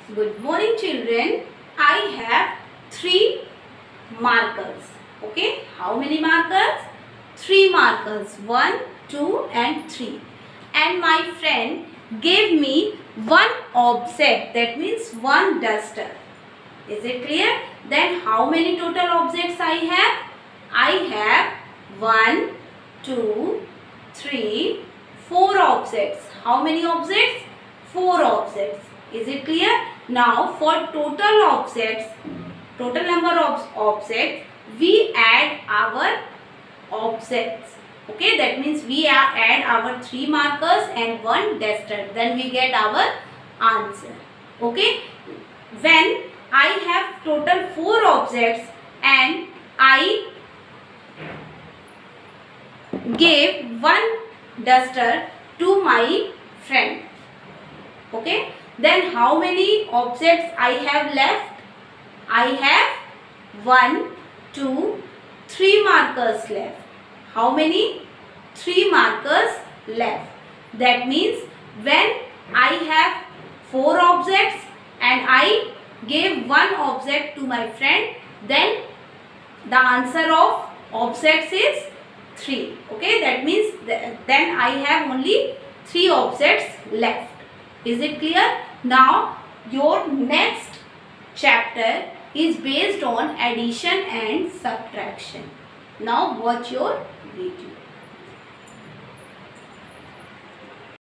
Good morning children. I have 3 markers. Okay. How many markers? 3 markers. 1, 2 and 3. And my friend gave me one object. That means one duster. Is it clear? Then how many total objects I have? I have 1, 2, 3, 4 objects. How many objects? 4 objects. Is it clear? Now for total objects, total number of objects, we add our objects. Okay, that means we add our 3 markers and 1 duster. Then we get our answer. Okay, when I have total 4 objects and I gave 1 duster to my friend. Okay, then how many objects I have left? I have 1, 2, 3 markers left. How many? 3 markers left. That means when I have 4 objects and I gave 1 object to my friend, then the answer of objects is 3. Okay, that means then I have only 3 objects left. Is it clear? Now your next chapter is based on addition and subtraction. Now watch your video.